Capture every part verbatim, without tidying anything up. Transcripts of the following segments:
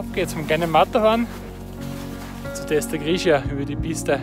Auf geht's vom kleinen Matterhorn zu Testa Grigia über die Piste.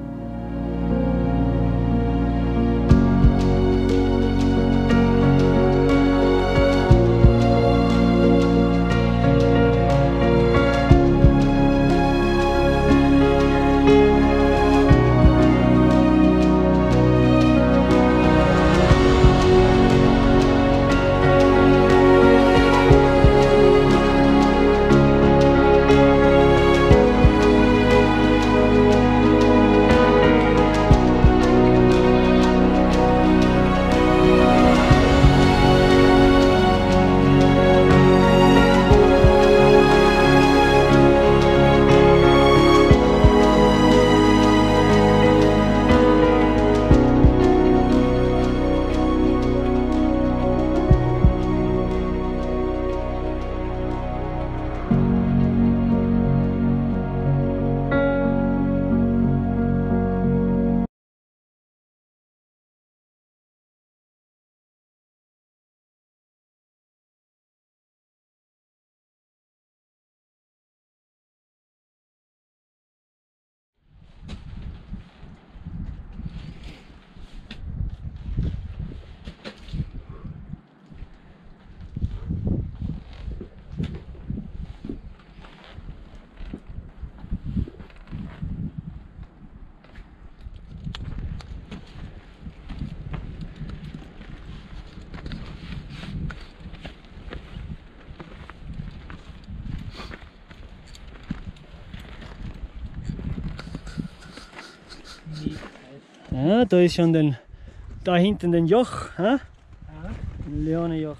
Ja, da ist schon den, da hinten den Joch, hä? Ja. Leone-Joch.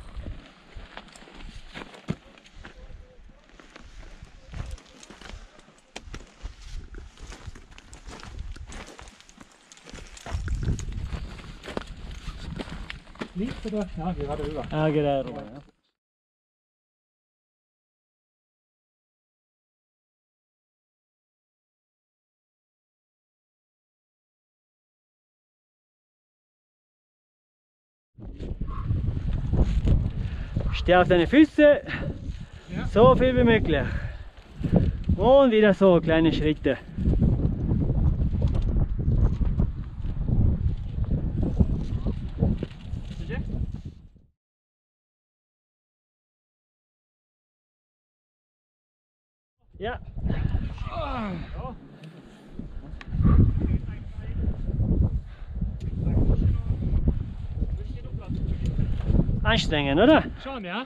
Links oder? Ja, gerade rüber. Ah, gerade rüber, ja. Steh auf deine Füße, Ja. so viel wie möglich. Und wieder so kleine Schritte. Ja. Anstrengend, oder? Schon, ja.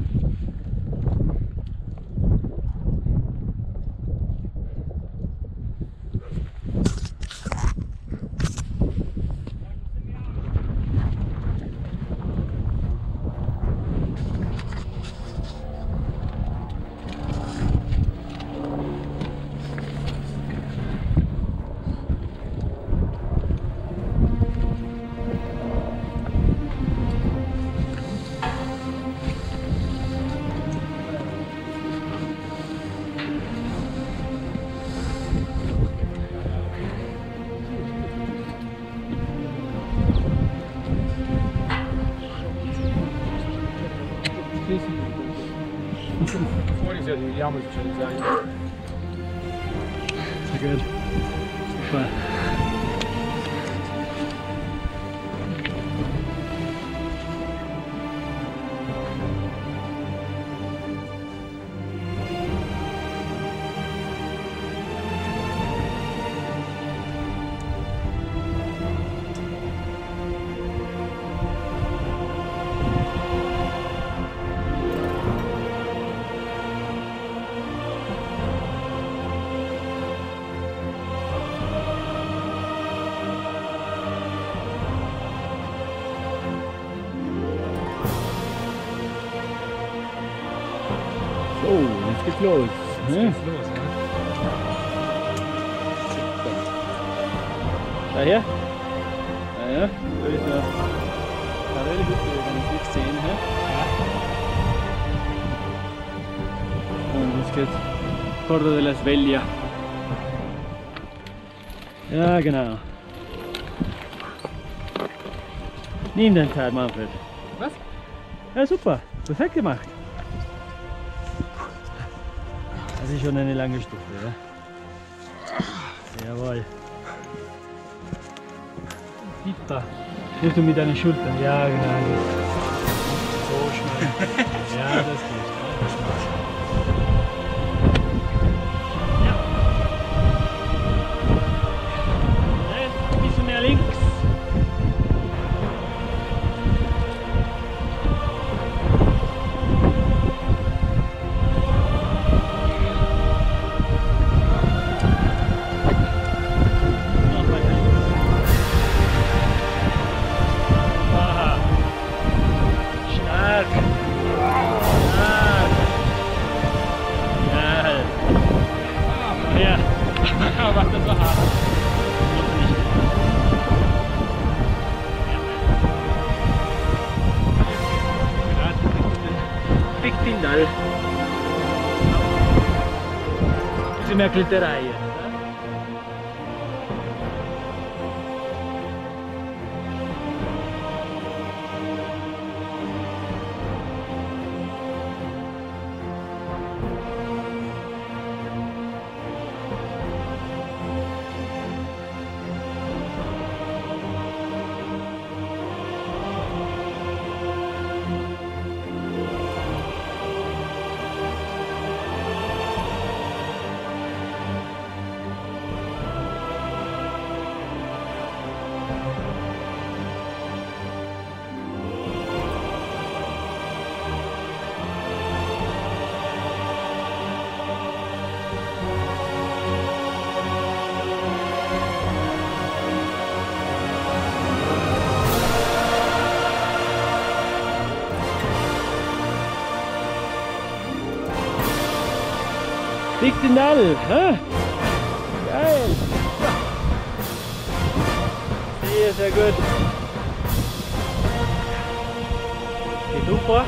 Vorhin ja die Jammer schon sein. Sehr gut. Super. Oh, jetzt geht's los. Jetzt Ne? geht's los, ja. Da her? Ja, ja, da ist er. Parallel gut, wenn ich nichts sehen. He? Und jetzt geht's Porto de la Sveglia. Ja, genau. Nimm den Zeit, Manfred. Was? Ja, super. Perfekt gemacht. Das ist schon eine lange Stufe, ja? Jawohl. Pippa. Hilfst du mit deinen Schultern? Ja, genau. So schnell. Ja, das geht. Das macht. Ja. Nein, ein bisschen mehr links. Bisschen mehr Klitterei jetzt. Lichtenal, hä? Geil! Sehr, sehr gut. Geht super.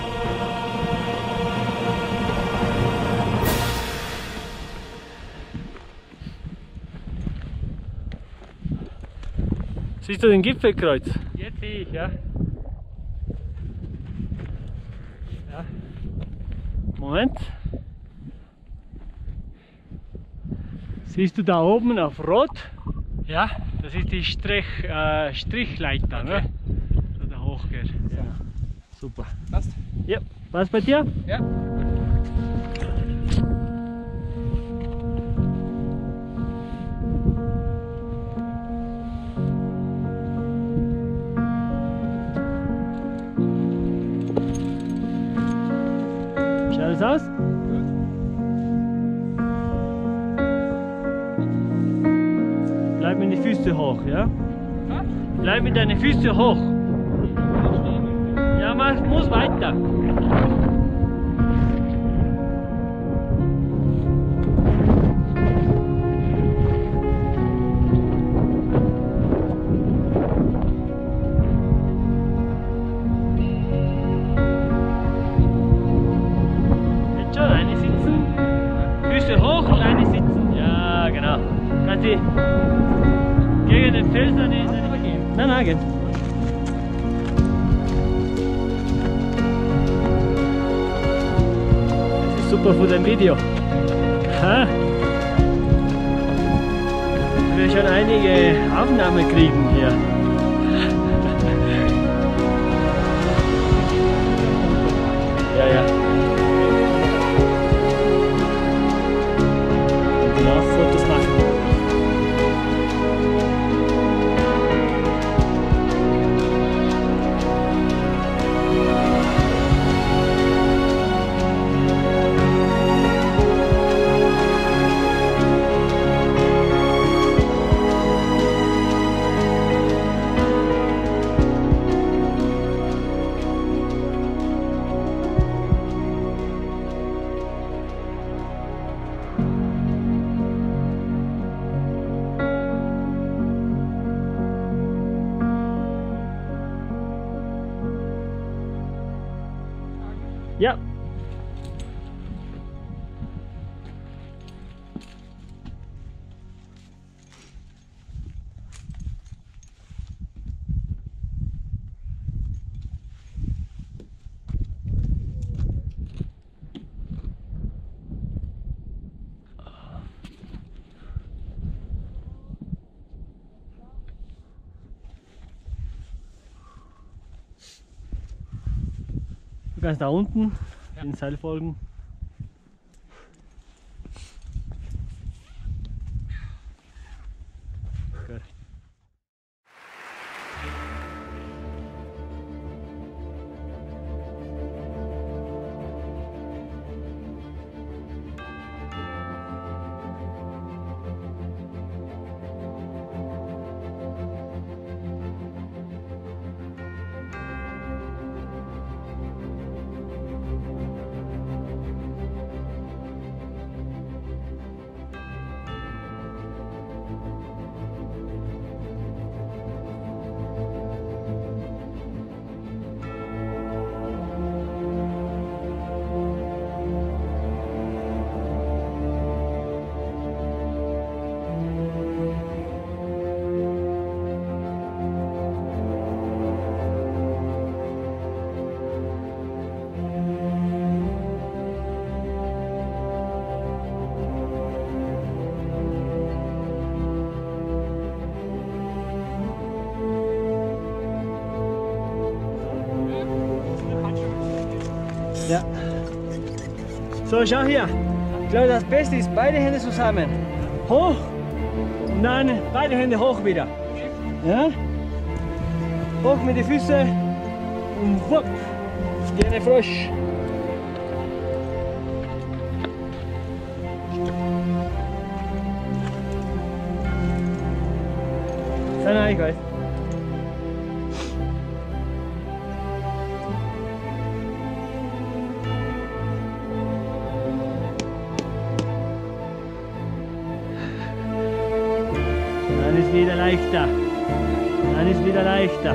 Siehst du den Gipfelkreuz? Jetzt sehe ich, ja. Ja. Moment. Siehst du da oben auf Rot? Ja. Das ist die Strich, äh, Strichleiter, Okay. ne? So da hochgeht. Ja. Super. Passt? Ja. Was bei dir? Ja. Schaut es aus? Bleib mit den Füßen hoch, ja? Ha? Bleib mit deinen Füßen hoch. Ja, man muss weiter. Jetzt schon, eine sitzen. Füße hoch und eine sitzen. Ja, genau. Kannst du gegen den Felsen eine, eine gehen? Nein, nein, geht. Das ist super für dein Video. Ha? Wir schon einige Aufnahmen kriegen hier. Ja, ja. Und noch Fotos machen. Du kannst da unten ja. den Seil folgen. Gut. Ja. So, schau hier. Ich glaube, das Beste ist, beide Hände zusammen. Hoch und dann beide Hände hoch wieder. Ja? Hoch mit den Füßen und wupp. Gerne Frosch. Sei nein, ich weiß. Dann ist wieder leichter. Dann ist wieder leichter.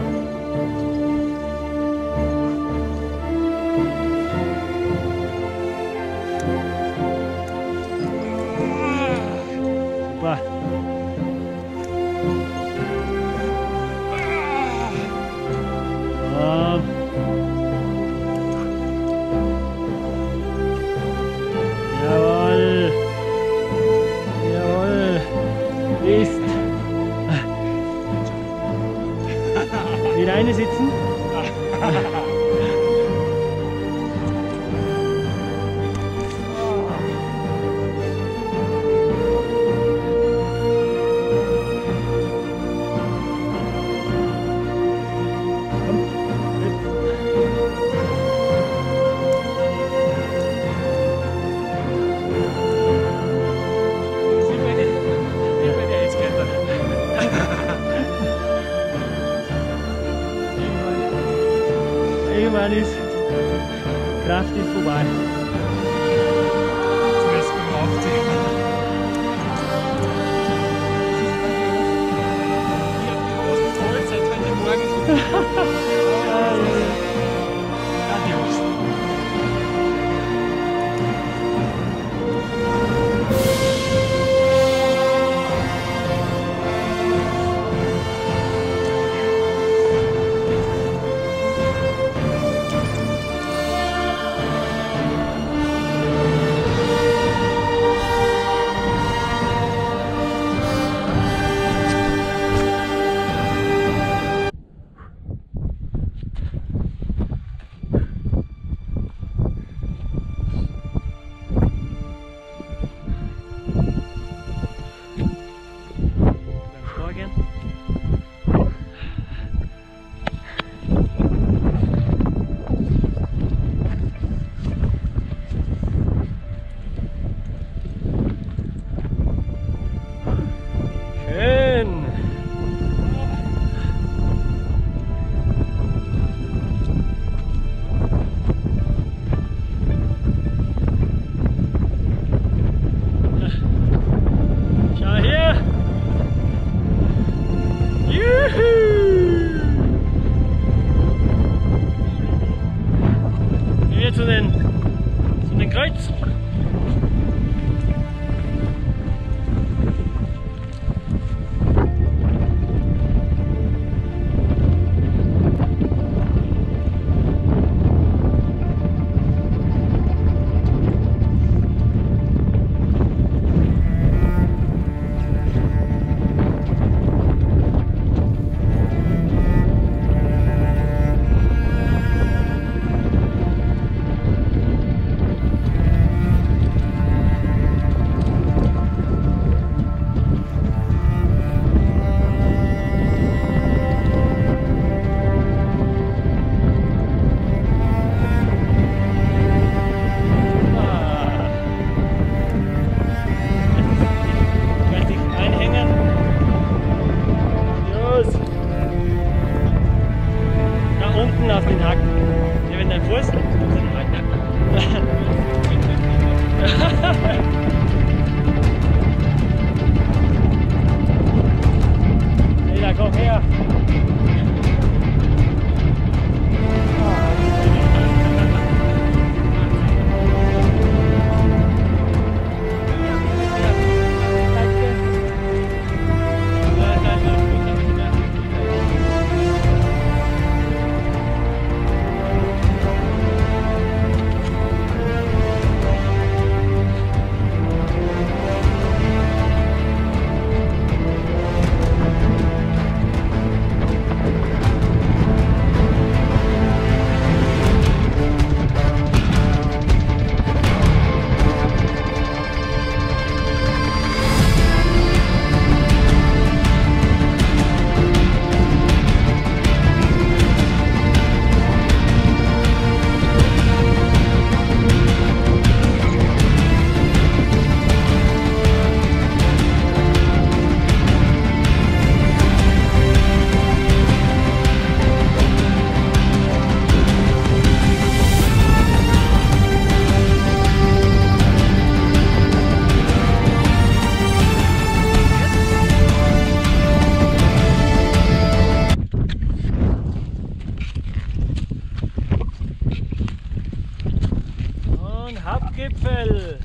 Super. Um. Jawohl. Jawohl. Ist. Wieder eine sitzen. Irgendwann ist Kraft ist vorbei. Zuerst gebraucht. Ich habe die Hosen voll seit heute Morgen. Adios. Zu den, zu den Kreuz. Hauptgipfel.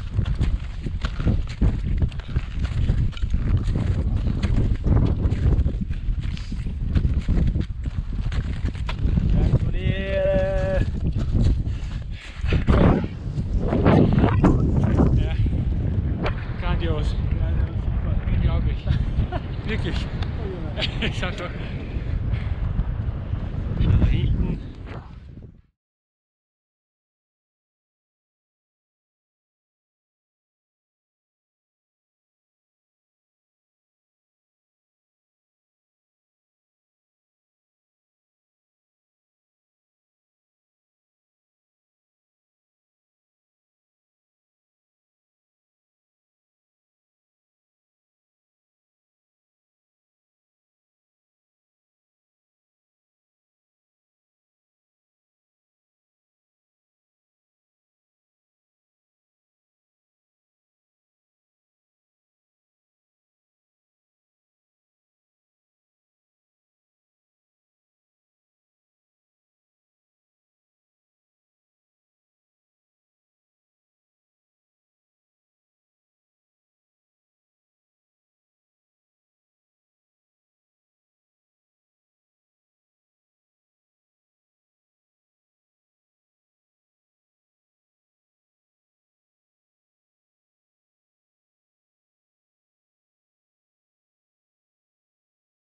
Gratuliere. Ja, grandios. Unglaublich. Wirklich. Ich sag doch.